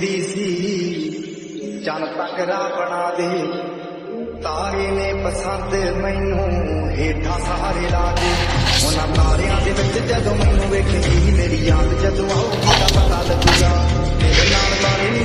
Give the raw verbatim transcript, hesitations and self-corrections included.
दी सी चन तकरा बना दे तारे ने पसंद मैनू हेठा सहारे ला दे उन्हां तारियां दे विच जदों मैनू वेखेगी मेरी याद जदों आऊगी तां पता लगूगा तेरे नाल तारे नी